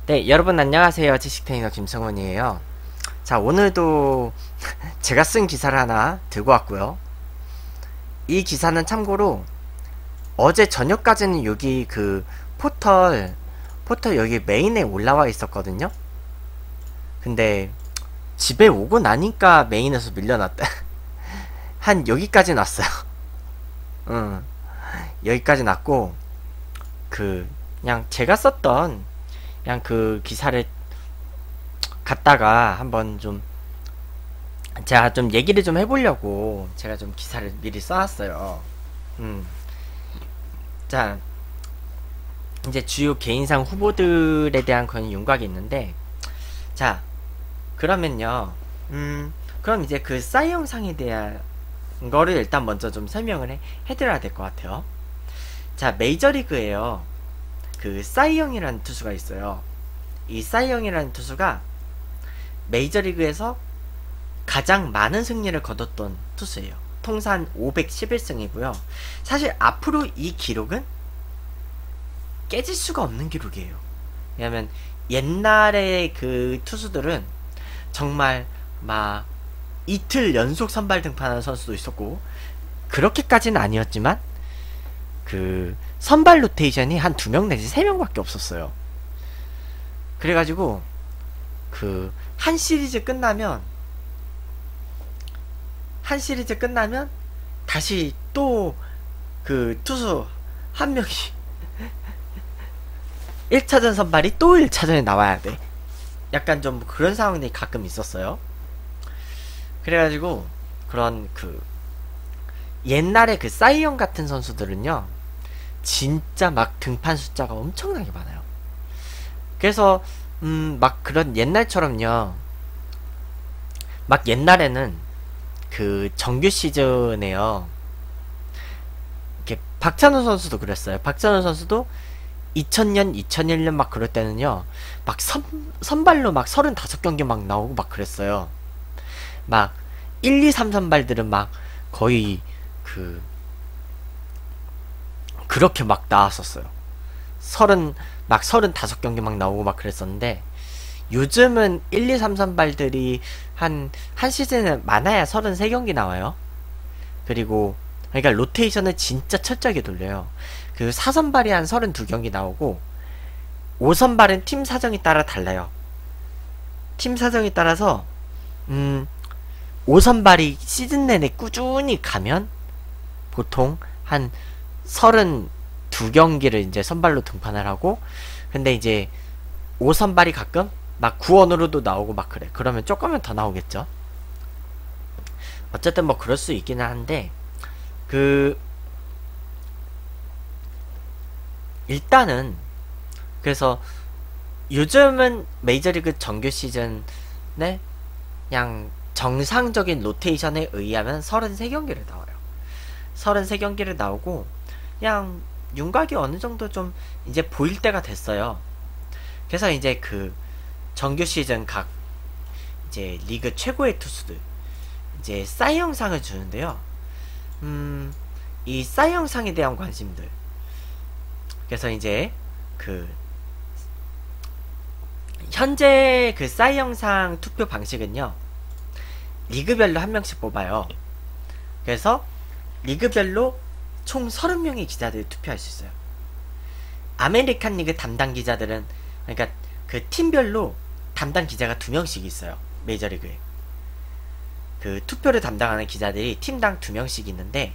네, 여러분 안녕하세요. 지식트레이너 김성훈이에요. 자, 오늘도 제가 쓴 기사를 하나 들고 왔고요. 이 기사는 참고로 어제 저녁까지는 여기 그 포털 여기 메인에 올라와 있었거든요. 근데 집에 오고 나니까 메인에서 밀려났다. 한 여기까지 났어요. 응, 여기까지 났고 그냥 제가 썼던 그냥 그 기사를 갖다가 한번 좀 제가 좀 얘기를 좀 해보려고 제가 좀 기사를 미리 써놨어요. 자, 이제 주요 개인상 후보들에 대한 그런 윤곽이 있는데, 자, 그러면요, 그럼 이제 그 싸이 영상에 대한 거를 일단 먼저 좀 설명을 해드려야 될 것 같아요. 자, 메이저리그에요, 그 싸이 영이라는 투수가 있어요. 이 싸이 영이라는 투수가 메이저리그에서 가장 많은 승리를 거뒀던 투수예요. 통산 511승이고요. 사실 앞으로 이 기록은 깨질 수가 없는 기록이에요. 왜냐면 옛날에 그 투수들은 정말 막 이틀 연속 선발 등판하는 선수도 있었고, 그렇게까지는 아니었지만 그 선발 로테이션이 한 2명 내지 3명밖에 없었어요. 그래가지고 그 한 시리즈 끝나면 다시 또 그 투수 한 명이 1차전 선발이 또 1차전에 나와야 돼. 약간 좀 그런 상황이 가끔 있었어요. 그래가지고 그런 그 옛날에 그 싸이영 같은 선수들은요, 진짜 막 등판 숫자가 엄청나게 많아요. 그래서 막 그런 옛날처럼요, 막 옛날에는 그 정규 시즌에요, 이렇게 박찬호 선수도 그랬어요. 박찬호 선수도 2000년, 2001년 막 그럴 때는요, 막 선발로 막 35경기 막 나오고 막 그랬어요. 막 1, 2, 3 선발들은 막 거의 그렇게 막 나왔었어요. 35경기 막 나오고 막 그랬었는데, 요즘은 1, 2, 3 선발들이 한 시즌에 많아야 33경기 나와요. 그리고 그러니까 로테이션을 진짜 철저하게 돌려요. 그 4선발이 한 32경기 나오고, 5선발은 팀 사정에 따라 달라요. 팀 사정에 따라서 5선발이 시즌 내내 꾸준히 가면 보통 한 32경기를 이제 선발로 등판을 하고, 근데 이제 5선발이 가끔 막 구원으로도 나오고 막 그래. 그러면 조금은 더 나오겠죠. 어쨌든 뭐 그럴 수 있기는 한데, 일단은 그래서 요즘은 메이저리그 정규 시즌에 그냥 정상적인 로테이션에 의하면 33경기를 나와요. 33경기를 나오고 그냥 윤곽이 어느정도 좀 이제 보일 때가 됐어요. 그래서 이제 그 정규 시즌 각 이제 리그 최고의 투수들 이제 싸이 영상을 주는데요. 이 싸이 영상에 대한 관심들, 그래서 이제 그 현재 그 싸이 영상 투표 방식은요, 리그별로 한 명씩 뽑아요. 그래서 리그별로 총 30명의 기자들이 투표할 수 있어요. 아메리칸 리그 담당 기자들은, 그러니까 그 팀별로 담당 기자가 2명씩 있어요. 메이저리그에 그 투표를 담당하는 기자들이 팀당 2명씩 있는데,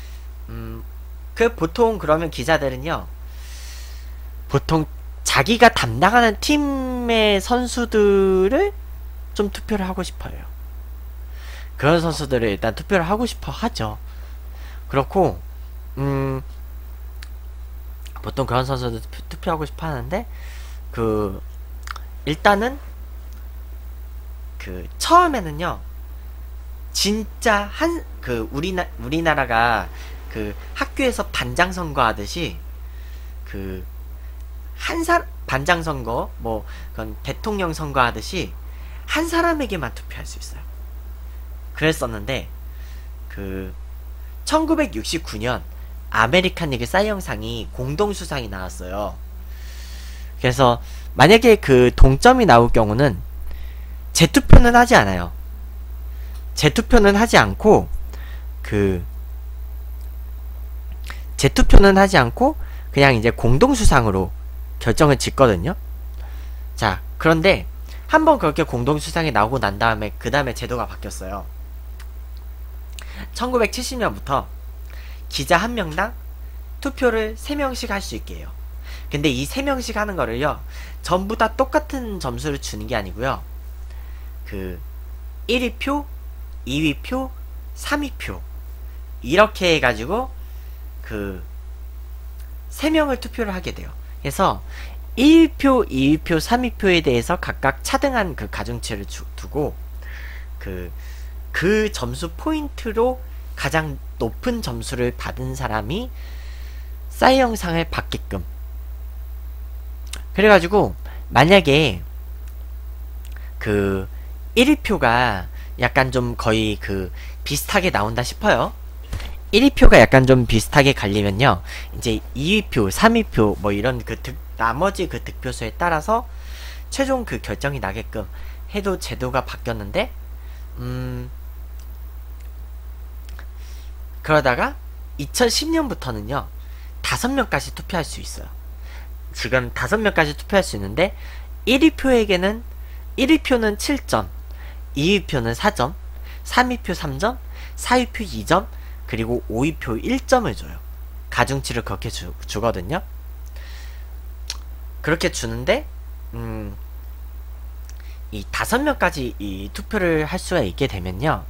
그 보통 그러면 기자들은요, 보통 자기가 담당하는 팀의 선수들을 좀 투표를 하고 싶어요. 그런 선수들을 일단 투표를 하고 싶어 하죠. 그렇고 보통 그런 선수들 투표하고 싶어 하는데, 일단은 처음에는요, 진짜 우리나라가 그 학교에서 반장 선거 하듯이 반장 선거, 뭐 그건 대통령 선거 하듯이 한 사람에게만 투표할 수 있어요. 그랬었는데 1969년 아메리칸 리그 싸이 영상이 공동수상이 나왔어요. 그래서 만약에 그 동점이 나올 경우는 재투표는 하지 않아요. 재투표는 하지 않고 재투표는 하지 않고 그냥 이제 공동수상으로 결정을 짓거든요. 자, 그런데 한번 그렇게 공동수상이 나오고 난 다음에 그 다음에 제도가 바뀌었어요. 1970년부터 기자 한 명당 투표를 3명씩 할 수 있게 해요. 근데 이 3명씩 하는 거를요, 전부 다 똑같은 점수를 주는 게 아니고요, 1위표, 2위표, 3위표 이렇게 해가지고 3명을 투표를 하게 돼요. 그래서 1위표, 2위표, 3위표에 대해서 각각 차등한 그 가중치를 두고 그 점수 포인트로 가장 높은 점수를 받은 사람이 싸이 영상을 받게끔. 그래가지고 만약에 1위표가 약간 좀 거의 비슷하게 나온다 싶어요. 1위표가 약간 좀 비슷하게 갈리면요, 이제 2위표, 3위표 뭐 이런 나머지 득표수에 따라서 최종 결정이 나게끔 해도 제도가 바뀌었는데, 그러다가 2010년부터는요 5명까지 투표할 수 있어요. 지금 5명까지 투표할 수 있는데 1위표에게는 1위표는 7점, 2위표는 4점, 3위표 3점, 4위표 2점, 그리고 5위표 1점을 줘요. 가중치를 그렇게 주거든요. 그렇게 주는데 이 5명까지 이 투표를 할 수가 있게 되면요,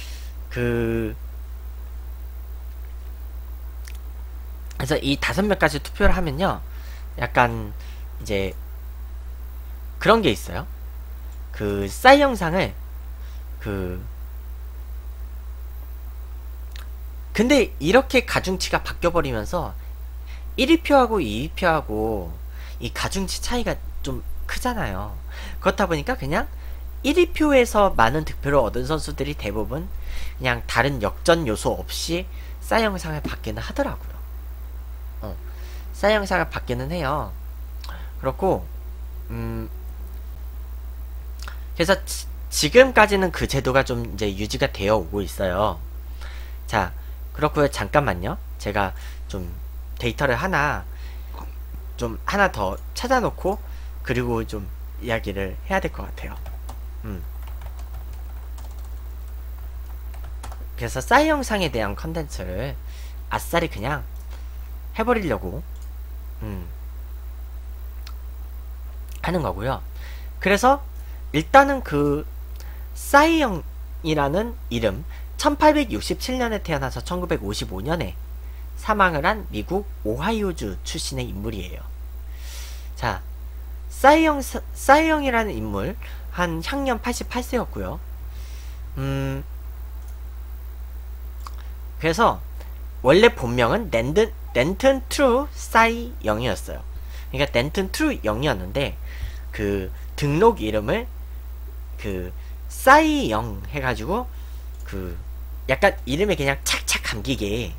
그래서 이 5명까지 투표를 하면요, 약간 이제 그런 게 있어요. 싸이 영상을 근데 이렇게 가중치가 바뀌어버리면서 1위표하고 2위표하고 이 가중치 차이가 좀 크잖아요. 그렇다 보니까 그냥 1위표에서 많은 득표를 얻은 선수들이 대부분 그냥 다른 역전 요소 없이 싸이 영상을 받기는 하더라고요. 싸이 영상을 받기는 해요. 그렇고 그래서 지금까지는 그 제도가 좀 이제 유지가 되어 오고 있어요. 자, 그렇고요. 잠깐만요. 제가 좀 데이터를 하나 더 찾아놓고 그리고 좀 이야기를 해야 될 것 같아요. 그래서 싸이 영상에 대한 컨텐츠를 아싸리 그냥 해버리려고 하는 거고요. 그래서 일단은 싸이 영이라는 이름, 1867년에 태어나서 1955년에 사망을 한 미국 오하이오주 출신의 인물이에요. 자, 싸이 영이라는 인물, 한 향년 88세였고요. 그래서 원래 본명은 낸튼 트루 싸이 영이었어요. 그러니까 낸튼 트루 영이었는데 등록 이름을 싸이 영 해가지고 약간 이름에 그냥 착착 감기게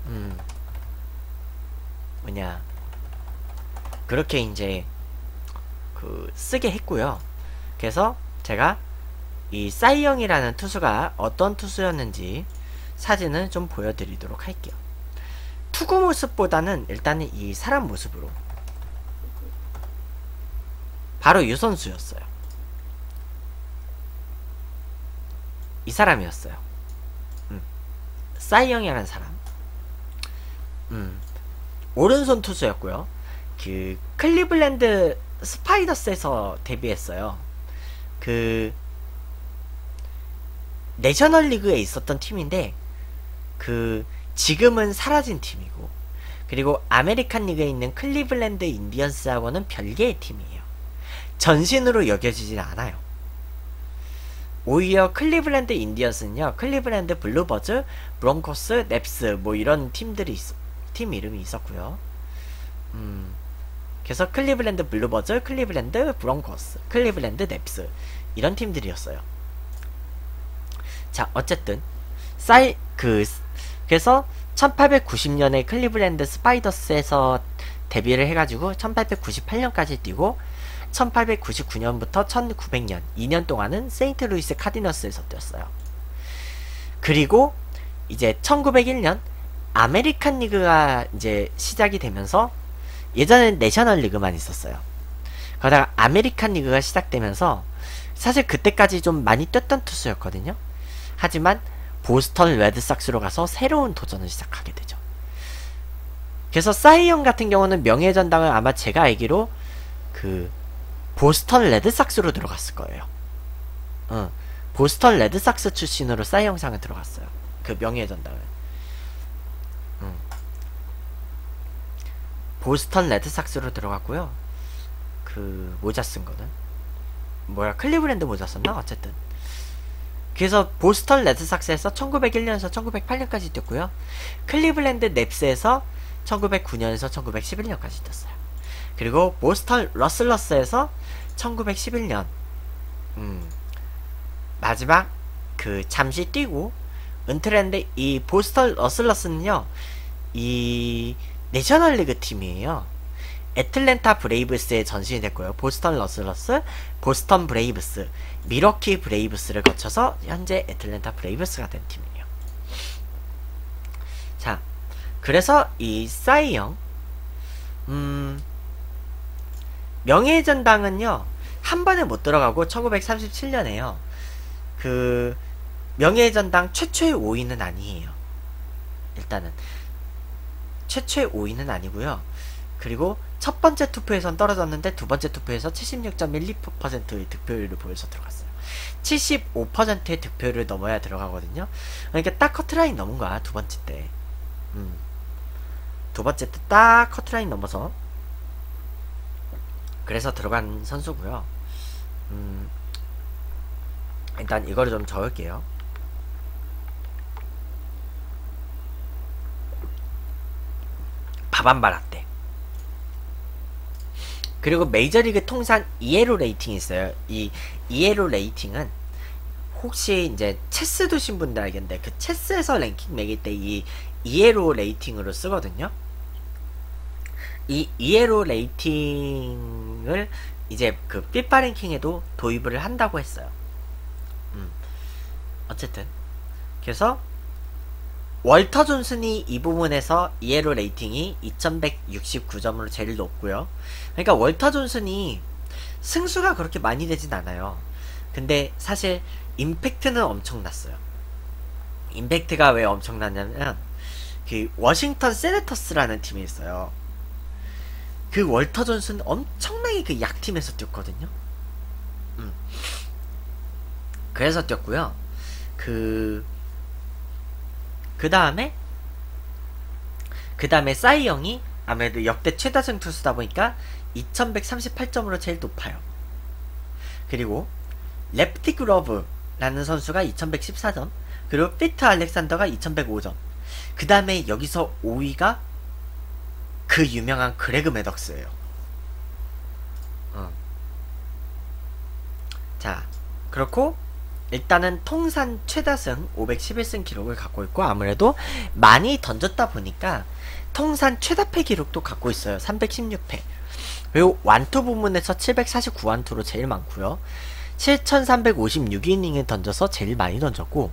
그렇게 이제 쓰게 했고요. 그래서 제가 이 싸이 영이라는 투수가 어떤 투수였는지 사진을 좀 보여드리도록 할게요. 투구 모습보다는 일단은 이 사람 모습으로, 바로 이 선수였어요. 이 사람이었어요. 싸이 영이라는 사람. 오른손 투수였고요. 클리블랜드 스파이더스에서 데뷔했어요. 내셔널리그에 있었던 팀인데 지금은 사라진 팀이고, 그리고 아메리칸 리그에 있는 클리블랜드 인디언스하고는 별개의 팀이에요. 전신으로 여겨지진 않아요. 오히려 클리블랜드 인디언스는요, 클리블랜드 블루버즈, 브론코스, 넵스 뭐 이런 팀 이름이 있었고요. 그래서 클리블랜드 블루버즈, 클리블랜드 브론코스, 클리블랜드 넵스 이런 팀들이었어요. 자, 어쨌든 그래서 1890년에 클리블랜드 스파이더스에서 데뷔를 해가지고 1898년까지 뛰고 1899년부터 1900년 2년 동안은 세인트루이스 카디너스에서 뛰었어요. 그리고 이제 1901년 아메리칸 리그가 이제 시작이 되면서, 예전엔 내셔널 리그만 있었어요. 그러다가 아메리칸 리그가 시작되면서 사실 그때까지 좀 많이 뛰었던 투수였거든요. 하지만 보스턴 레드삭스로 가서 새로운 도전을 시작하게 되죠. 그래서 사이영 같은 경우는 명예의 전당을 아마 제가 알기로 그 보스턴 레드삭스로 들어갔을 거예요. 보스턴 레드삭스 출신으로 사이영상을 들어갔어요. 그 명예의 전당을. 보스턴 레드삭스로 들어갔고요. 그 모자 쓴 거는 뭐야, 클리브랜드 모자 썼나? 어쨌든 그래서 보스턴 레드삭스에서 1901년에서 1908년까지 뛰었고요. 클리블랜드 넵스에서 1909년에서 1911년까지 뛰었어요. 그리고 보스턴 러슬러스에서 1911년 마지막 그 잠시 뛰고 은퇴를 했는데, 이 보스턴 러슬러스는요 이 내셔널리그 팀이에요. 애틀랜타 브레이브스에 전신이 됐고요. 보스턴 러슬러스, 보스턴 브레이브스, 미러키 브레이브스를 거쳐서 현재 애틀랜타 브레이브스가 된 팀이에요. 자, 그래서 이 사이영 명예의 전당은요 한 번에 못 들어가고 1937년에요 그 명예의 전당 최초의 5위는 아니에요. 일단은 최초의 5위는 아니고요. 그리고 첫 번째 투표에선 떨어졌는데 두 번째 투표에서 76.12%의 득표율을 보여서 들어갔어요. 75%의 득표율을 넘어야 들어가거든요. 그러니까 딱 커트라인 넘은 거야, 두 번째 때. 두 번째 때 딱 커트라인 넘어서 그래서 들어간 선수고요. 일단 이거를 좀 적을게요. 바밤바라떼. 그리고 메이저리그 통산 이에로 레이팅이 있어요. 이 이에로 레이팅은 혹시 이제 체스 두신 분들 알겠는데, 그 체스에서 랭킹 매길 때 이 이에로 레이팅으로 쓰거든요. 이 이에로 레이팅을 이제 그 피파 랭킹에도 도입을 한다고 했어요. 어쨌든 그래서 월터 존슨이 이 부분에서 이에로 레이팅이 2169점으로 제일 높고요. 그러니까 월터 존슨이 승수가 그렇게 많이 되진 않아요. 근데 사실 임팩트는 엄청났어요. 임팩트가 왜 엄청났냐면 그 워싱턴 세네터스라는 팀이 있어요. 그 월터 존슨 엄청나게 그 약팀에서 뛰었거든요. 그래서 뛰었고요. 그 다음에 사이영이 아무래도 역대 최다승 투수다 보니까 2138점으로 제일 높아요. 그리고 레프티 그러브라는 선수가 2114점, 그리고 피트 알렉산더가 2105점. 그 다음에 여기서 5위가 그 유명한 그레그 매덕스예요. 자, 그렇고 일단은 통산 최다승 511승 기록을 갖고 있고, 아무래도 많이 던졌다 보니까 통산 최다패 기록도 갖고 있어요. 316패. 그리고 완투 부문에서 749완투로 제일 많고요. 7356이닝을 던져서 제일 많이 던졌고,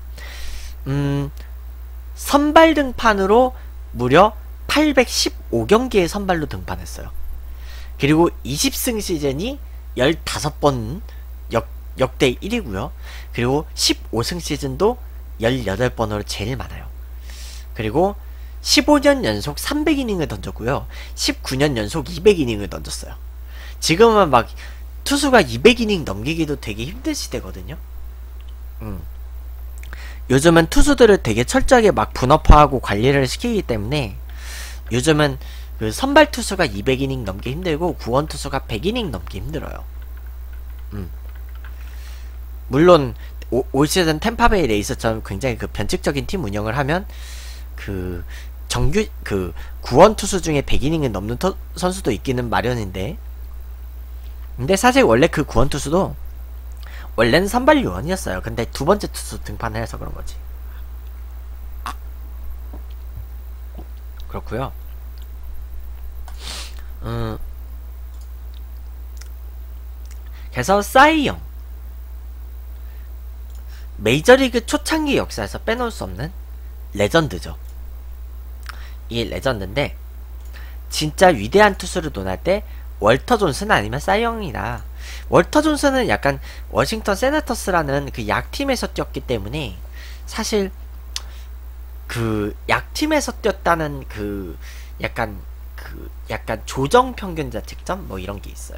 선발 등판으로 무려 815경기에 선발로 등판했어요. 그리고 20승 시즌이 15번 역대 1위고요. 그리고 15승 시즌도 18번으로 제일 많아요. 그리고 15년 연속 300이닝을 던졌고요. 19년 연속 200이닝을 던졌어요. 지금은 막 투수가 200이닝 넘기기도 되게 힘든 시대거든요. 요즘은 투수들을 되게 철저하게 막 분업화하고 관리를 시키기 때문에 요즘은 그 선발 투수가 200이닝 넘기 힘들고 구원 투수가 100이닝 넘기 힘들어요. 물론 올 시즌 템파베이 레이스처럼 굉장히 그 변칙적인 팀 운영을 하면 그 정규 그 구원 투수 중에 100이닝을 넘는 선수도 있기는 마련인데, 근데 사실 원래 그 구원 투수도 원래는 선발 요원이었어요. 근데 두 번째 투수 등판을 해서 그런 거지. 그렇고요. 음, 그래서 싸이영 메이저리그 초창기 역사에서 빼놓을 수 없는 레전드죠. 이 레전드인데 진짜 위대한 투수를 논할 때 월터 존슨 아니면 싸이영이다. 월터 존슨은 약간 워싱턴 세네터스라는 그 약팀에서 뛰었기 때문에 사실 그 약팀에서 뛰었다는 그 약간 조정 평균 자책점 뭐 이런 게 있어요.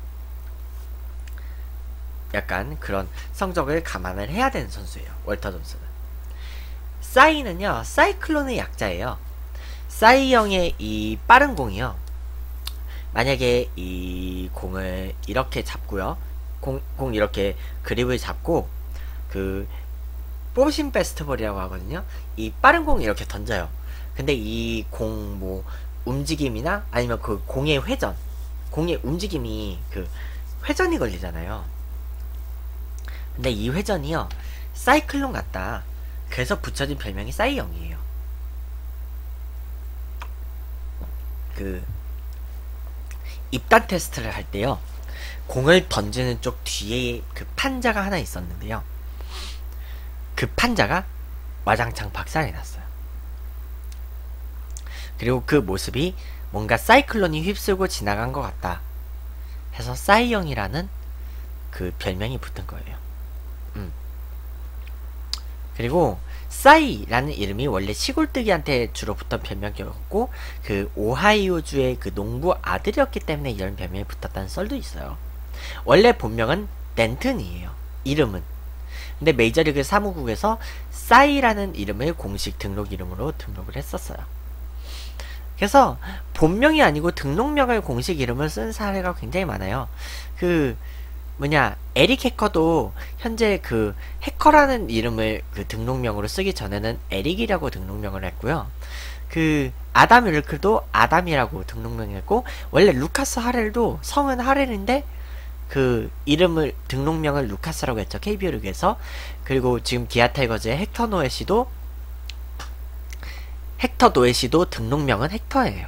약간 그런 성적을 감안을 해야 되는 선수예요. 월터 존슨은. 싸이는요, 사이클론의 약자예요. 싸이형의 이 빠른 공이요. 만약에 이 공을 이렇게 잡고요. 공 이렇게 그립을 잡고 그 포신 페스티벌이라고 하거든요. 이 빠른 공을 이렇게 던져요. 근데 이 공 뭐 움직임이나 아니면 그 공의 회전, 공의 움직임이 그 회전이 걸리잖아요. 근데 이 회전이요 사이클론 같다. 그래서 붙여진 별명이 싸이형이에요. 그 입단 테스트를 할 때요 공을 던지는 쪽 뒤에 그 판자가 하나 있었는데요 그 판자가 와장창 박살이 났어요. 그리고 그 모습이 뭔가 사이클론이 휩쓸고 지나간 것 같다 해서 싸이형이라는 그 별명이 붙은 거예요. 그리고 싸이라는 이름이 원래 시골뜨기한테 주로 붙던 별명이었고 그 오하이오주의 그 농부 아들이었기 때문에 이런 별명이 붙었다는 썰도 있어요. 원래 본명은 댄튼이에요. 이름은. 근데 메이저리그 사무국에서 싸이라는 이름을 공식 등록 이름으로 등록을 했었어요. 그래서 본명이 아니고 등록명을 공식 이름을 쓴 사례가 굉장히 많아요. 그 에릭 해커도 현재 그 해커라는 이름을 그 등록명으로 쓰기 전에는 에릭이라고 등록명을 했고요. 그 아담 윌클도 아담이라고 등록명을 했고, 원래 루카스 하렐도 성은 하렐인데 그 이름을 등록명을 루카스라고 했죠. KBO 리그에서. 그리고 지금 기아 타이거즈의 헥터 노에시도 등록명은 헥터예요.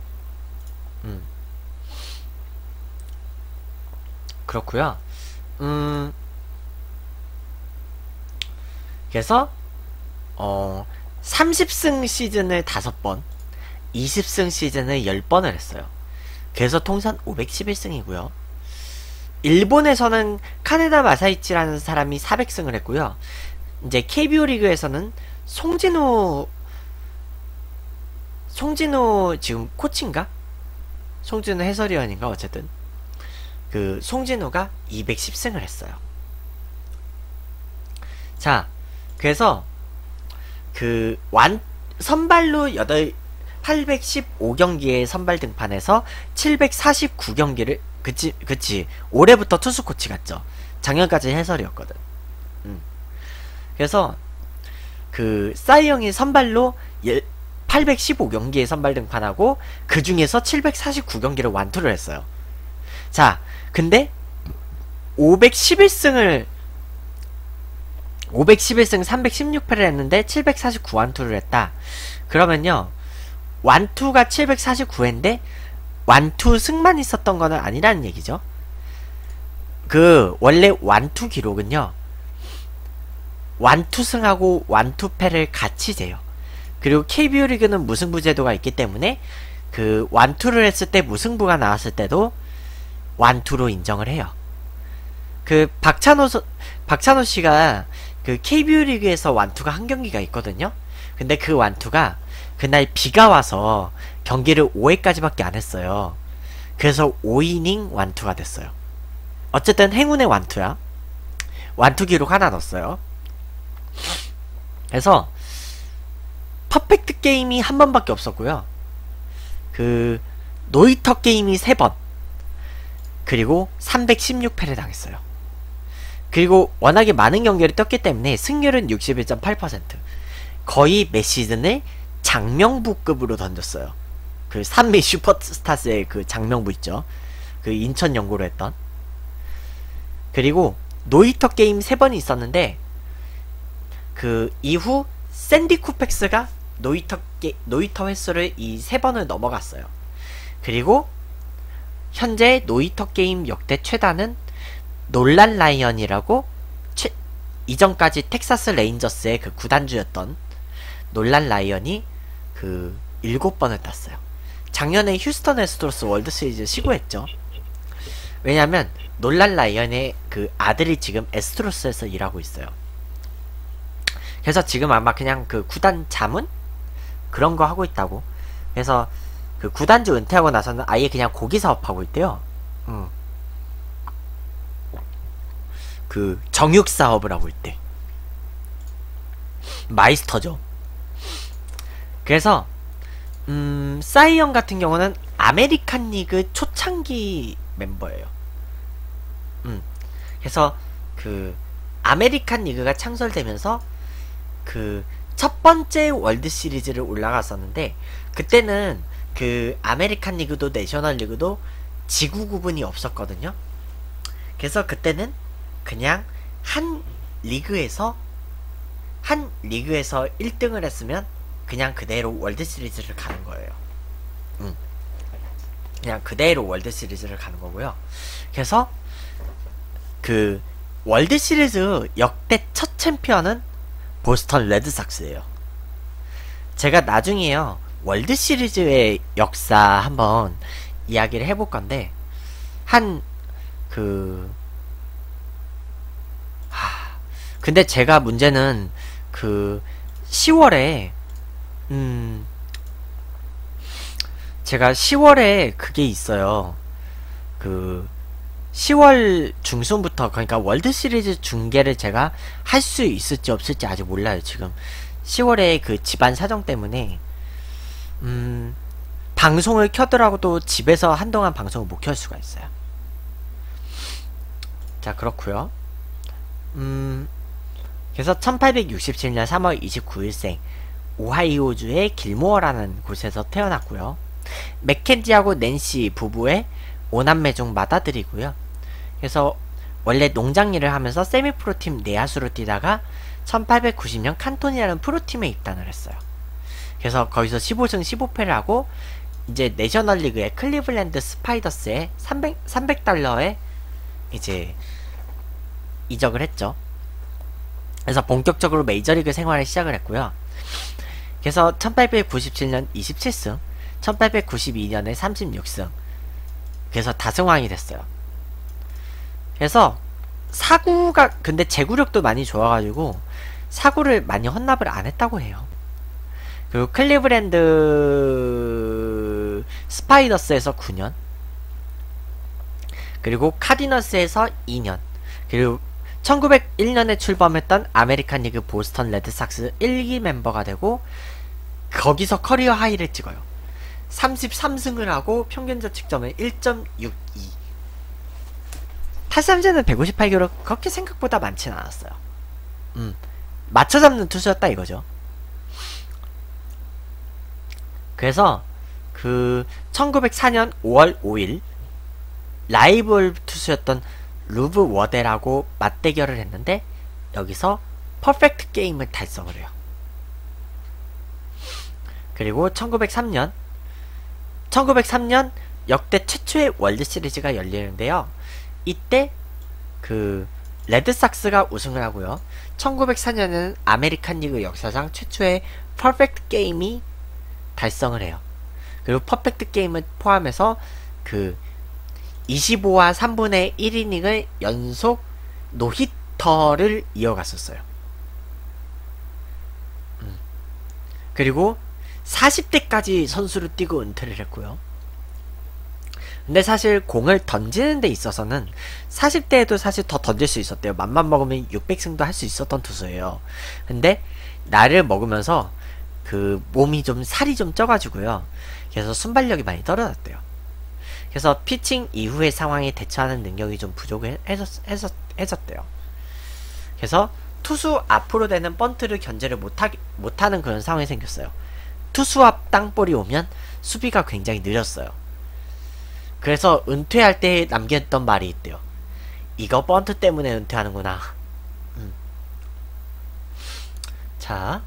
그렇고요. 그래서 30승 시즌을 5번, 20승 시즌을 10번을 했어요. 그래서 통산 511승이고요. 일본에서는 카네다 마사이치라는 사람이 400승을 했고요. 이제 KBO 리그에서는 송진우 지금 코치인가? 송진우 해설위원인가? 어쨌든 그 송진우가 210승을 했어요. 자, 그래서 그 선발로 815경기에 선발 등판해서 749경기를 그치 올해부터 투수 코치 같죠. 작년까지 해설이었거든. 그래서 그 싸이형이 선발로 815경기에 선발 등판하고 그 중에서 749경기를 완투를 했어요. 자, 근데 511승 316패를 했는데 749완투를 했다. 그러면요, 완투가 749회인데 완투 승만 있었던 거는 아니라는 얘기죠. 그 원래 완투 기록은요, 완투승하고 완투패를 같이 재요. 그리고 KBO 리그는 무승부 제도가 있기 때문에 그 완투를 했을 때 무승부가 나왔을 때도 완투로 인정을 해요. 그 박찬호 씨가 그 KBO 리그에서 완투가 한 경기가 있거든요. 근데 그 완투가 그날 비가 와서 경기를 5회까지밖에 안 했어요. 그래서 5이닝 완투가 됐어요. 어쨌든 행운의 완투야. 완투 기록 하나 넣었어요. 그래서 퍼펙트 게임이 한 번밖에 없었고요. 그 노히터 게임이 3번, 그리고 316패를 당했어요. 그리고 워낙에 많은 경기를 뛰었기 때문에 승률은 61.8%, 거의 매 시즌을 장명부급으로 던졌어요. 그 산미 슈퍼스타스의 그 장명부 있죠. 그 인천 연고로 했던. 그리고 노히터 게임 3번이 있었는데 그 이후 샌디 쿠펙스가 노히터 횟수를 이 3번을 넘어갔어요. 그리고 현재 노히터 게임 역대 최다는 놀란 라이언이라고, 이전까지 텍사스 레인저스의 그 구단주였던 놀란 라이언이 그 7번을 땄어요. 작년에 휴스턴 애스트로스 월드 시리즈 시구했죠. 왜냐면 놀란 라이언의 그 아들이 지금 애스트로스에서 일하고 있어요. 그래서 지금 아마 그냥 그 구단 자문? 그런 거 하고 있다고. 그래서 그 구단주 은퇴하고 나서는 아예 그냥 고기 사업하고 있대요. 그 정육 사업을 하고 있대. 마이스터죠. 그래서 사이언 같은 경우는 아메리칸 리그 초창기 멤버예요. 그래서 그 아메리칸 리그가 창설되면서 그 첫 번째 월드 시리즈를 올라갔었는데, 그때는 그 아메리칸 리그도 내셔널 리그도 지구 구분이 없었거든요. 그래서 그때는 그냥 한 리그에서 1등을 했으면 그냥 그대로 월드 시리즈를 가는 거예요. 그냥 그대로 월드 시리즈를 가는 거고요. 그래서 그 월드 시리즈 역대 첫 챔피언은 보스턴 레드삭스예요. 제가 나중에요 월드 시리즈의 역사 한번 이야기를 해볼 건데, 근데 제가 문제는 그 10월에 제가 10월에 그게 있어요. 그 10월 중순부터, 그러니까 월드 시리즈 중계를 제가 할 수 있을지 없을지 아직 몰라요. 지금 10월에 그 집안 사정 때문에 방송을 켜더라도 집에서 한동안 방송을 못 켤 수가 있어요. 자, 그렇고요. 그래서 1867년 3월 29일생 오하이오주의 길모어라는 곳에서 태어났고요. 맥켄지하고 낸시 부부의 5남매 중 맏아들이고요. 그래서 원래 농장 일을 하면서 세미 프로팀 내야수로 뛰다가 1890년 칸톤이라는 프로팀에 입단을 했어요. 그래서 거기서 15승 15패를 하고 이제 내셔널리그의 클리블랜드 스파이더스에 300달러에 이제 이적을 했죠. 그래서 본격적으로 메이저리그 생활을 시작을 했고요. 그래서 1897년 27승, 1892년에 36승, 그래서 다승왕이 됐어요. 그래서 사구가, 근데 제구력도 많이 좋아가지고 사구를 많이 헌납을 안 했다고 해요. 그리고 클리브랜드 스파이더스에서 9년, 그리고 카디너스에서 2년, 그리고 1901년에 출범했던 아메리칸 리그 보스턴 레드삭스 1기 멤버가 되고, 거기서 커리어 하이를 찍어요. 33승을 하고 평균 자책점은 1.62. 탈삼진은 158개로 그렇게 생각보다 많진 않았어요. 맞춰 잡는 투수였다 이거죠. 그래서 그 1904년 5월 5일 라이벌 투수였던 루브 워델하고 맞대결을 했는데, 여기서 퍼펙트 게임을 달성을 해요. 그리고 1903년 역대 최초의 월드 시리즈가 열리는데요. 이때 그 레드삭스가 우승을 하고요. 1904년에는 아메리칸 리그 역사상 최초의 퍼펙트 게임이 달성을 해요. 그리고 퍼펙트 게임을 포함해서 그 25와 3분의 1이닝을 연속 노히터를 이어갔었어요. 그리고 40대까지 선수로 뛰고 은퇴를 했고요. 근데 사실 공을 던지는 데 있어서는 40대에도 사실 더 던질 수 있었대요. 맘만 먹으면 600승도 할 수 있었던 투수예요. 근데 나를 먹으면서 그 몸이 좀 살이 좀 쪄가지고요. 그래서 순발력이 많이 떨어졌대요. 그래서 피칭 이후의 상황에 대처하는 능력이 좀 부족해졌대요. 그래서 투수 앞으로 되는 번트를 견제를 못하는 그런 상황이 생겼어요. 투수 앞 땅볼이 오면 수비가 굉장히 느렸어요. 그래서 은퇴할 때 남겼던 말이 있대요. 이거 번트 때문에 은퇴하는구나. 자,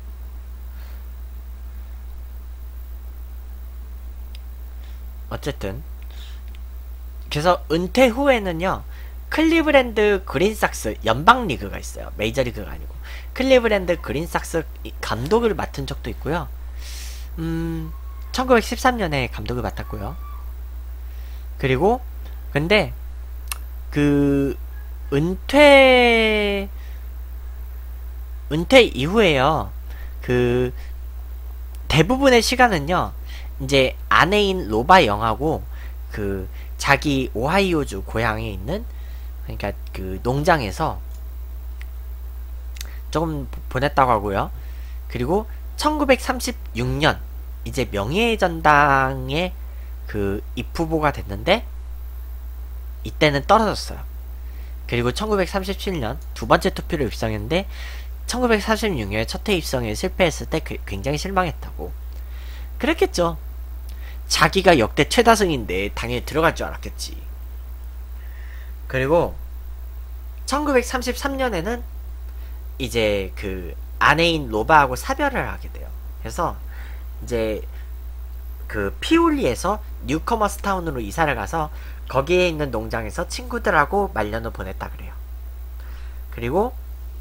어쨌든 그래서 은퇴 후에는요, 클리브랜드 그린삭스 연방 리그가 있어요. 메이저 리그가 아니고 클리브랜드 그린삭스 감독을 맡은 적도 있고요. 1913년에 감독을 맡았고요. 그리고 근데 그 은퇴 이후에요. 그 대부분의 시간은요, 이제 아내인 로바 영하고 그 자기 오하이오주 고향에 있는, 그러니까 그 농장에서 조금 보냈다고 하고요. 그리고 1936년 이제 명예전당에 그 입후보가 됐는데 이때는 떨어졌어요. 그리고 1937년 두 번째 투표를 입성했는데 1946년에 첫회 입성에 실패했을 때 굉장히 실망했다고. 그랬겠죠. 자기가 역대 최다승인데 당연히 들어갈 줄 알았겠지. 그리고 1933년에는 이제 그 아내인 로바하고 사별을 하게 돼요. 그래서 이제 그 피올리에서 뉴커머스타운으로 이사를 가서 거기에 있는 농장에서 친구들하고 말년을 보냈다 그래요. 그리고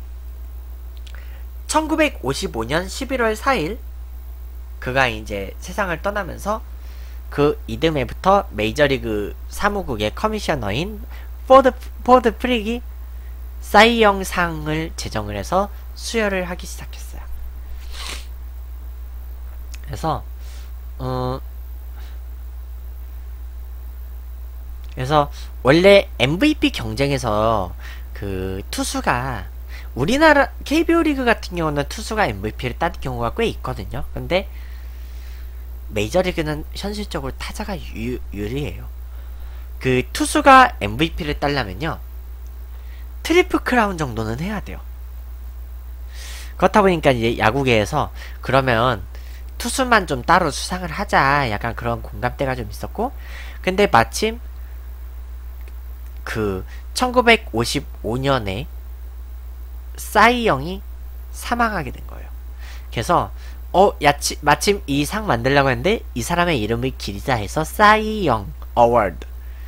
1955년 11월 4일 그가 이제 세상을 떠나면서 그 이듬해부터 메이저리그 사무국의 커미셔너인 포드 프릭이 사이영 상을 제정을 해서 수여를 하기 시작했어요. 그래서 원래 MVP 경쟁에서 그 투수가, 우리나라 KBO 리그 같은 경우는 투수가 MVP를 따는 경우가 꽤 있거든요. 근데 메이저리그는 현실적으로 타자가 유리해요. 그 투수가 MVP를 따려면요, 트리플 크라운 정도는 해야 돼요. 그렇다 보니까 이제 야구계에서 그러면 투수만 좀 따로 수상을 하자, 약간 그런 공감대가 좀 있었고, 근데 마침 그 1955년에 싸이영이 사망하게 된 거예요. 그래서 마침 이 상 만들려고 했는데 이 사람의 이름을 길이자 해서 싸이영 어워드.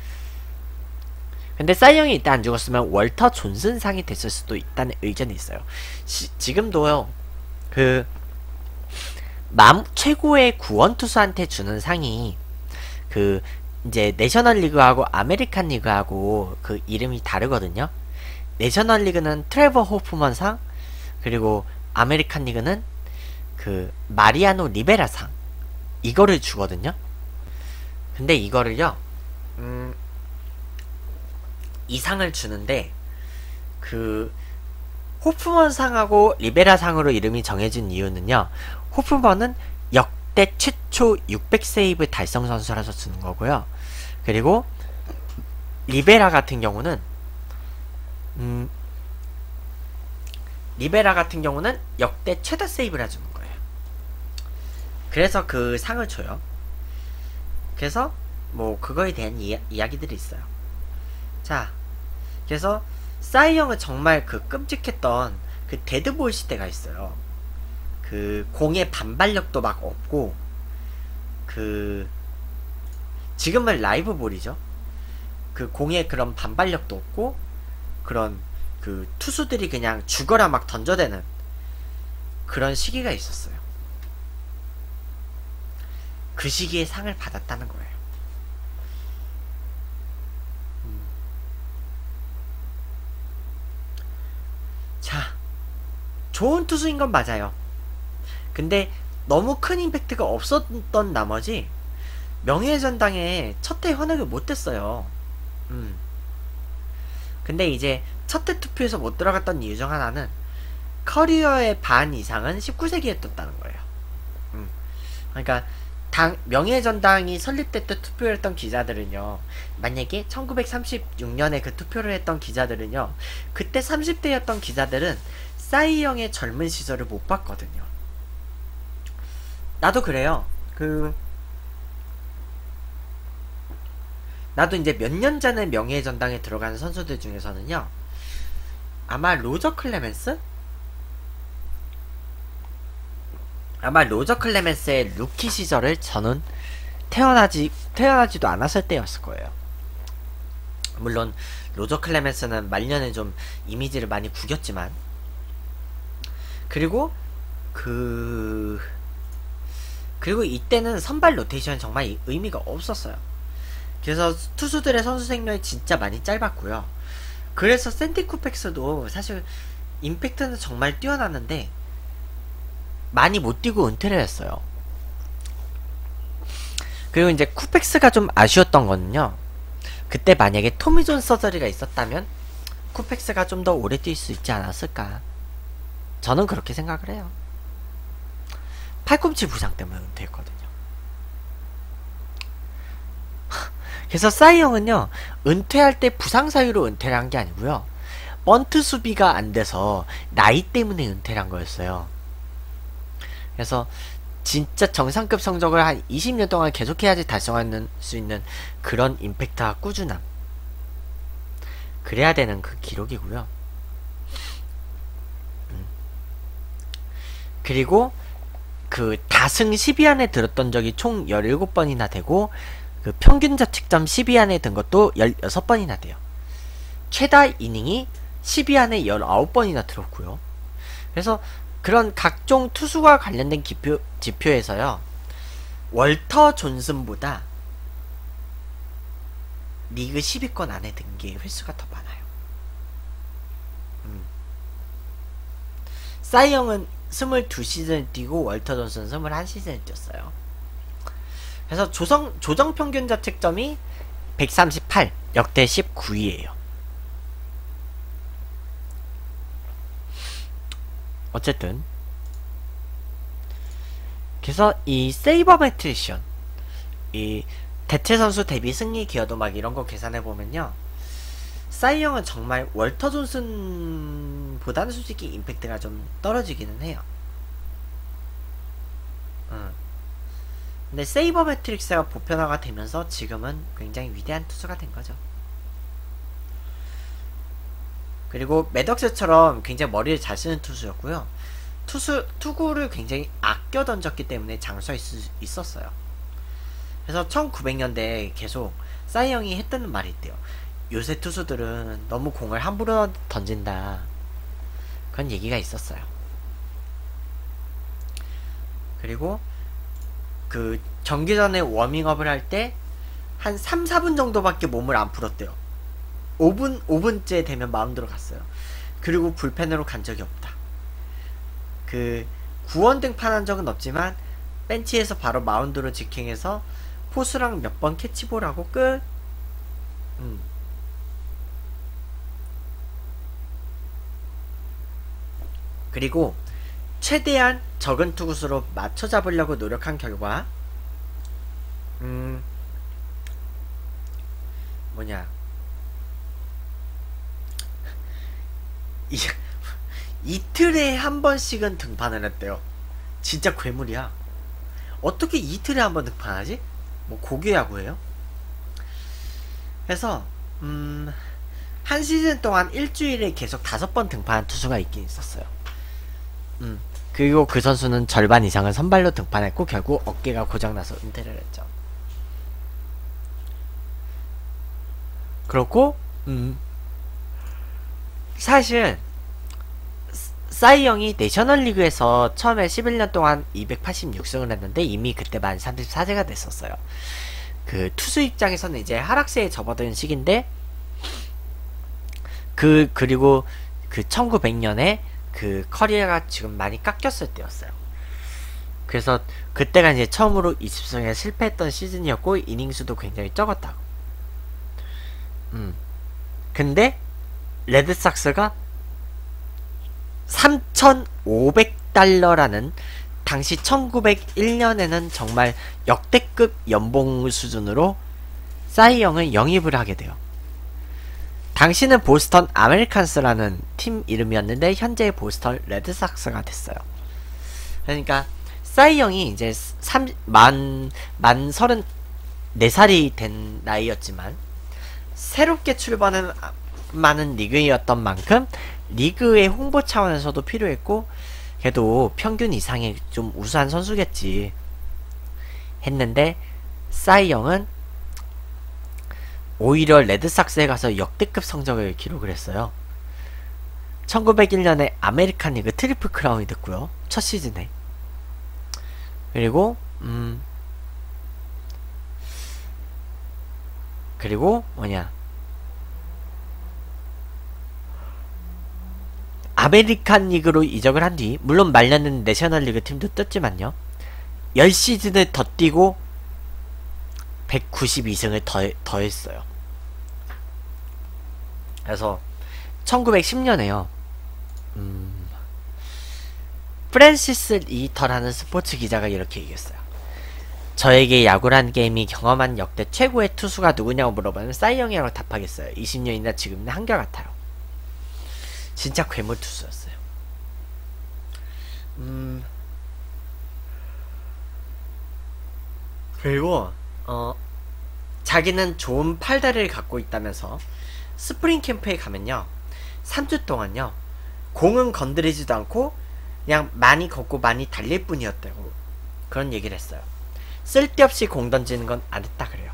근데 싸이영이 이때 안 죽었으면 월터 존슨 상이 됐을 수도 있다는 의견이 있어요. 지금도요, 그 최고의 구원투수한테 주는 상이 그 이제 내셔널리그하고 아메리칸 리그하고 그 이름이 다르거든요. 내셔널리그는 트레버 호프먼 상, 그리고 아메리칸 리그는 그 마리아노 리베라 상, 이거를 주거든요. 근데 이거를요, 이 상을 주는데 그 호프먼 상하고 리베라 상으로 이름이 정해진 이유는요, 호프먼은 역대 최초 600세이브 달성 선수라서 주는 거고요. 그리고 리베라 같은 경우는 역대 최다 세이브를 주는 거예요. 그래서 그 상을 줘요. 그래서 뭐 그거에 대한 이야기들이 있어요. 자, 그래서 싸이영은 정말 그 끔찍했던 그 데드볼 시대가 있어요. 그 공의 반발력도 막 없고, 그 지금은 라이브 볼이죠. 그 공의 그런 반발력도 없고, 그런 그 투수들이 그냥 죽어라 막 던져대는 그런 시기가 있었어요. 그 시기에 상을 받았다는 거예요. 자, 좋은 투수인 건 맞아요. 근데 너무 큰 임팩트가 없었던 나머지 명예전당에 첫회 헌액을 못했어요. 근데 이제 첫회 투표에서 못 들어갔던 이유 중 하나는 커리어의 반 이상은 19세기에 떴다는 거예요. 그러니까 명예전당이 설립될 때 투표를 했던 기자들은요, 만약에 1936년에 그 투표를 했던 기자들은요, 그때 30대였던 기자들은 싸이영의 젊은 시절을 못 봤거든요. 나도 그래요. 나도 이제 몇 년 전에 명예전당에 들어가는 선수들 중에서는요, 아마 로저 클레멘스의 루키 시절을 저는 태어나지도 않았을 때였을 거예요. 물론 로저 클레멘스는 말년에 좀 이미지를 많이 구겼지만, 그리고 그리고 이때는 선발 로테이션이 정말 의미가 없었어요. 그래서 투수들의 선수 생명이 진짜 많이 짧았고요. 그래서 샌디 쿠펙스도 사실 임팩트는 정말 뛰어났는데 많이 못 뛰고 은퇴를 했어요. 그리고 이제 쿠펙스가 좀 아쉬웠던 거는요, 그때 만약에 토미존 서저리가 있었다면 쿠펙스가 좀 더 오래 뛸 수 있지 않았을까, 저는 그렇게 생각을 해요. 팔꿈치 부상 때문에 은퇴했거든요. 그래서 싸이형은요, 은퇴할 때 부상 사유로 은퇴를 한 게 아니고요, 번트 수비가 안 돼서 나이 때문에 은퇴를 한 거였어요. 그래서 진짜 정상급 성적을 한 20년 동안 계속해야지 달성할 수 있는 그런 임팩트와 꾸준함, 그래야 되는 그 기록이고요. 그리고 그 다승 12안에 들었던 적이 총 17번이나 되고, 그 평균 자책점 12안에 든 것도 16번이나 돼요. 최다 이닝이 12안에 19번이나 들었고요. 그래서 그런 각종 투수와 관련된 지표에서요, 월터 존슨보다 리그 10위권 안에 든 게 횟수가 더 많아요. 싸이형은 22시즌을 뛰고 월터 존슨은 21시즌을 뛰었어요. 그래서 조정 평균 자책점이 138, 역대 19위예요. 어쨌든 그래서 이 세이버메트리션, 이 대체 선수 대비 승리 기여도 막 이런 거 계산해 보면요, 싸이형은 정말 월터 존슨보다는 솔직히 임팩트가 좀 떨어지기는 해요. 근데 세이버 매트릭스가 보편화가 되면서 지금은 굉장히 위대한 투수가 된 거죠. 그리고 매덕스처럼 굉장히 머리를 잘 쓰는 투수였고요. 투구를 굉장히 아껴 던졌기 때문에 장수할 수 있었어요. 그래서 1900년대에 계속 싸이형이 했던 말이 있대요. 요새 투수들은 너무 공을 함부로 던진다, 그런 얘기가 있었어요. 그리고 그 경기 전에 워밍업을 할 때 한 3, 4분 정도밖에 몸을 안 풀었대요. 5분째 되면 마운드로 갔어요. 그리고 불펜으로 간 적이 없다. 그 구원 등판한 적은 없지만 벤치에서 바로 마운드로 직행해서 포수랑 몇 번 캐치볼하고 끝. 그리고 최대한 적은 투구수로 맞춰 잡으려고 노력한 결과 이틀에 한 번씩은 등판을 했대요. 진짜 괴물이야. 어떻게 이틀에 한 번 등판하지? 뭐 고교야구예요? 그래서 한 시즌 동안 일주일에 계속 5번 등판한 투수가 있긴 있었어요. 그리고 그 선수는 절반 이상은 선발로 등판했고 결국 어깨가 고장나서 은퇴를 했죠. 그렇고 사실 싸이형이 내셔널리그에서 처음에 11년 동안 286승을 했는데 이미 그때 만 34세가 됐었어요. 그 투수 입장에서는 이제 하락세에 접어든 시기인데, 그리고 그 1900년에 그 커리어가 지금 많이 깎였을 때였어요. 그래서 그때가 이제 처음으로 20승에 실패했던 시즌이었고 이닝수도 굉장히 적었다고. 근데 레드삭스가 3,500달러라는 당시 1901년에는 정말 역대급 연봉 수준으로 싸이형을 영입을 하게 돼요. 당시는 보스턴 아메리칸스라는 팀 이름이었는데 현재 보스턴 레드삭스가 됐어요. 그러니까 싸이형이 이제 만 34살이 된 나이였지만 새롭게 출발하는 리그였던 만큼 리그의 홍보 차원에서도 필요했고, 그래도 평균 이상의 좀 우수한 선수겠지 했는데 싸이형은 오히려 레드삭스에 가서 역대급 성적을 기록을 했어요. 1901년에 아메리칸 리그 트리플 크라운이 됐고요. 첫 시즌에. 그리고 뭐냐, 아메리칸 리그로 이적을 한 뒤, 물론 말년은 내셔널 리그 팀도 떴지만요, 10시즌을 더 뛰고 192승을 더했어요. 그래서 1910년에요 프랜시스 리터라는 스포츠 기자가 이렇게 얘기했어요. 저에게 야구란 게임이 경험한 역대 최고의 투수가 누구냐고 물어보면 사이영이라고 답하겠어요. 20년이나 지금은 한결같아요. 진짜 괴물 투수였어요. 그리고 자기는 좋은 팔다리를 갖고 있다면서 스프링 캠프에 가면요 3주 동안요 공은 건드리지도 않고 그냥 많이 걷고 많이 달릴 뿐이었다고 그런 얘기를 했어요. 쓸데없이 공 던지는 건 안 했다 그래요.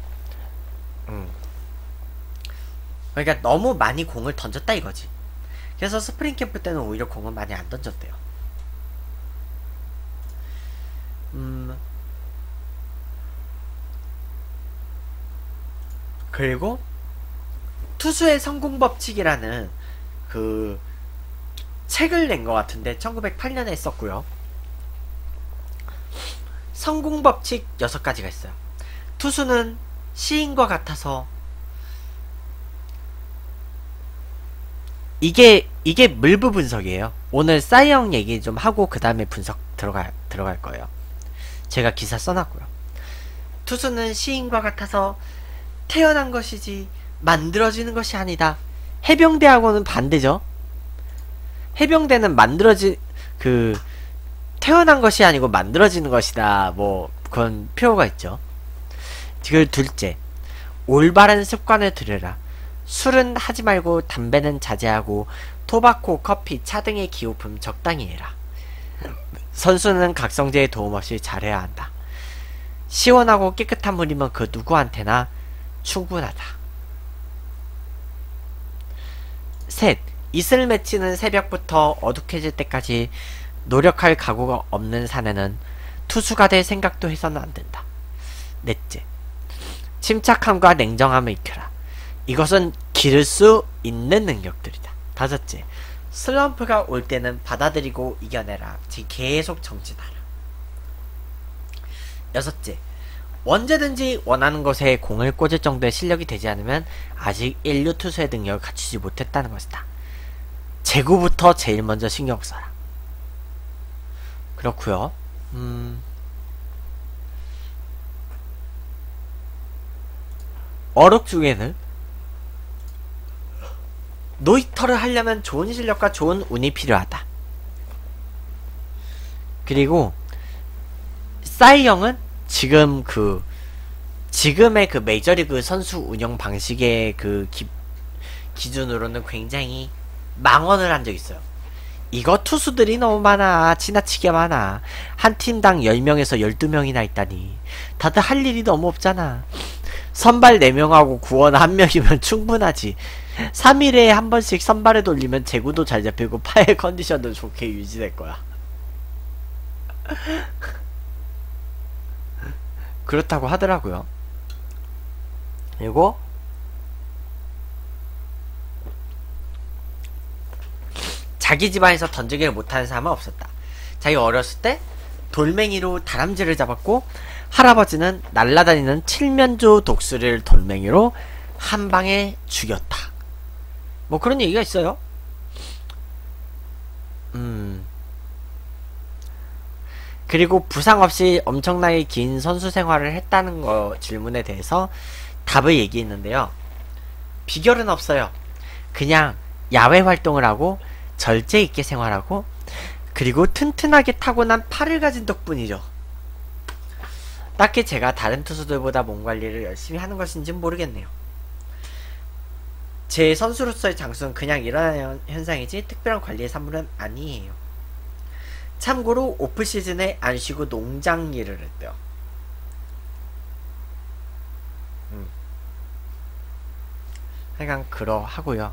그러니까 너무 많이 공을 던졌다 이거지. 그래서 스프링 캠프 때는 오히려 공을 많이 안 던졌대요. 그리고 투수의 성공 법칙이라는 그 책을 낸 것 같은데 1908년에 썼고요. 성공 법칙 6가지가 있어요. 투수는 시인과 같아서, 이게 물부 분석이에요. 오늘 사이영 얘기 좀 하고 그 다음에 분석 들어갈 거예요. 제가 기사 써놨고요. 투수는 시인과 같아서 태어난 것이지 만들어지는 것이 아니다. 해병대하고는 반대죠. 해병대는 태어난 것이 아니고 만들어지는 것이다. 뭐 그런 표어가 있죠. 그 둘째, 올바른 습관을 들여라. 술은 하지 말고 담배는 자제하고 토바코, 커피, 차 등의 기호품 적당히 해라. 선수는 각성제의 도움 없이 잘해야 한다. 시원하고 깨끗한 물이면 그 누구한테나 충분하다. 셋, 이슬 맺히는 새벽부터 어둑해질 때까지 노력할 각오가 없는 사내는 투수가 될 생각도 해서는 안 된다. 넷째, 침착함과 냉정함을 익혀라. 이것은 기를 수 있는 능력들이다. 다섯째, 슬럼프가 올 때는 받아들이고 이겨내라. 즉 계속 정진하라. 여섯째, 언제든지 원하는 곳에 공을 꽂을 정도의 실력이 되지 않으면 아직 인류 투수의 능력을 갖추지 못했다는 것이다. 제구부터 제일 먼저 신경 써라. 그렇구요. 어록 중에는 노히터를 하려면 좋은 실력과 좋은 운이 필요하다. 그리고 사이영은 지금의 그 메이저리그 선수 운영 방식의 그 기준으로는 굉장히 망언을 한 적이 있어요. 이거 투수들이 너무 많아. 지나치게 많아. 한 팀당 10명에서 12명이나 있다니. 다들 할 일이 너무 없잖아. 선발 4명하고 구원 1명이면 충분하지. 3일에 한 번씩 선발에 돌리면 제구도 잘 잡히고 파의 컨디션도 좋게 유지될 거야. 그렇다고 하더라고요. 그리고 자기 집안에서 던지기를 못하는 사람은 없었다. 자기가 어렸을 때 돌멩이로 다람쥐를 잡았고 할아버지는 날아다니는 칠면조 독수리를 돌멩이로 한 방에 죽였다. 뭐 그런 얘기가 있어요. 그리고 부상 없이 엄청나게 긴 선수 생활을 했다는 거 질문에 대해서 답을 얘기했는데요. 비결은 없어요. 그냥 야외 활동을 하고 절제 있게 생활하고 그리고 튼튼하게 타고난 팔을 가진 덕분이죠. 딱히 제가 다른 투수들보다 몸 관리를 열심히 하는 것인지는 모르겠네요. 제 선수로서의 장수는 그냥 일어나는 현상이지 특별한 관리의 산물은 아니에요. 참고로 오프시즌에 안 쉬고 농장 일을 했대요. 하여간 그러하고요.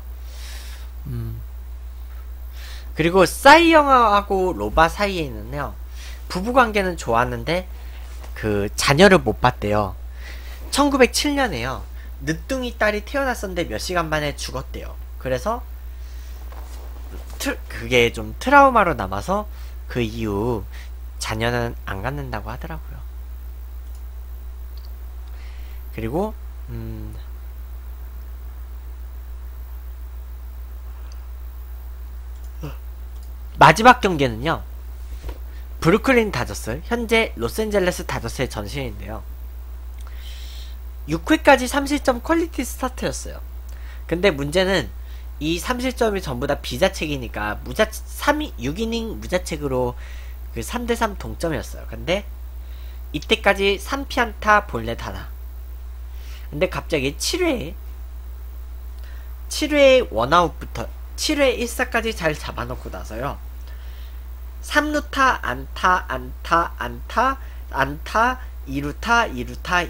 그리고 싸이 형하고 로바 사이에는요, 부부관계는 좋았는데 그 자녀를 못 봤대요. 1907년에요. 늦둥이 딸이 태어났었는데 몇 시간 만에 죽었대요. 그래서 그게 좀 트라우마로 남아서 그 이후 자녀는 안 갖는다고 하더라고요. 그리고 마지막 경기는요, 브루클린 다저스, 현재 로스앤젤레스 다저스의 전신인데요. 6회까지 3실점 퀄리티 스타트였어요. 근데 문제는 이 3실점이 전부 다 비자책이니까 6이닝 무자책으로 그 3대3 동점이었어요. 근데 이때까지 3피안타 볼넷 하나. 근데 갑자기 7회에 원아웃부터 7회 1사까지 잘 잡아놓고 나서요, 3루타 안타 2루타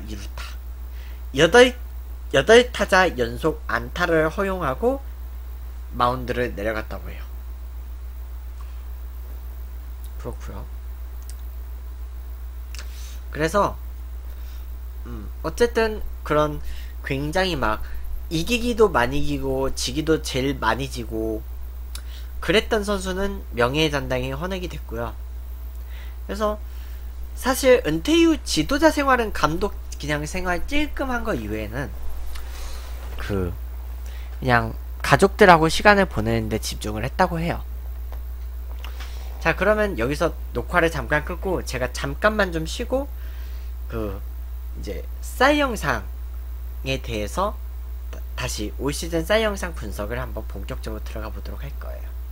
8타자 연속 안타를 허용하고 마운드를 내려갔다고 해요. 그렇구요. 그래서 어쨌든 그런 굉장히 막 이기기도 많이 이기고 지기도 제일 많이 지고 그랬던 선수는 명예의 전당에 헌액이 됐고요. 그래서 사실 은퇴 이후 지도자 생활은 감독 그냥 생활 찔끔한 거 이외에는 그냥 가족들하고 시간을 보내는데 집중을 했다고 해요. 자, 그러면 여기서 녹화를 잠깐 끄고 제가 잠깐만 좀 쉬고 이제 싸이 영상에 대해서 다시 올 시즌 싸이 영상 분석을 한번 본격적으로 들어가 보도록 할 거예요.